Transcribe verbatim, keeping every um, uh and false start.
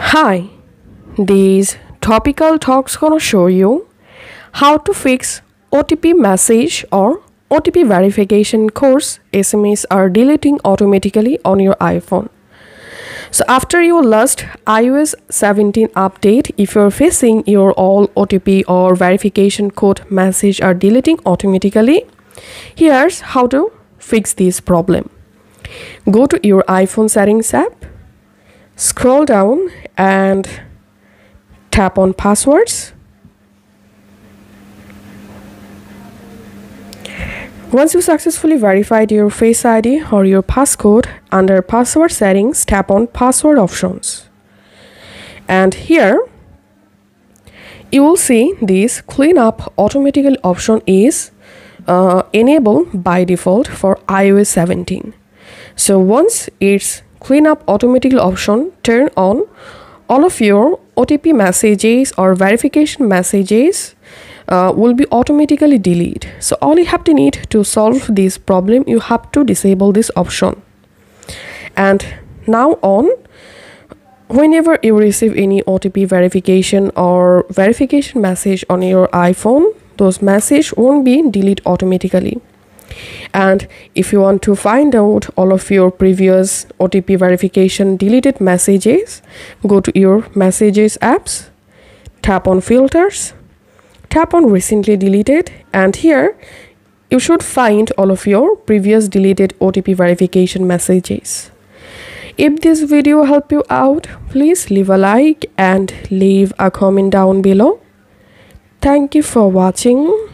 Hi, these topical talks gonna show you how to fix O T P message or O T P verification codes S M S are deleting automatically on your iPhone. So after your last i O S seventeen update, if you're facing your all O T P or verification code message are deleting automatically, here's how to fix this problem. Go to your iPhone settings app, scroll down and tap on passwords. Once you successfully verified your Face I D or your passcode, under password settings, tap on password options. And here you will see this clean up automatically option is uh, enabled by default for i O S seventeen. So once it's clean up automatically option turn on, all of your O T P messages or verification messages uh, will be automatically deleted. So all you have to need to solve this problem, you have to disable this option. And now on, whenever you receive any O T P verification or verification message on your iPhone, those messages won't be deleted automatically. And if you want to find out all of your previous O T P verification deleted messages, go to your messages apps, tap on filters, tap on recently deleted, and here you should find all of your previous deleted O T P verification messages. If this video helped you out, please leave a like and leave a comment down below. Thank you for watching.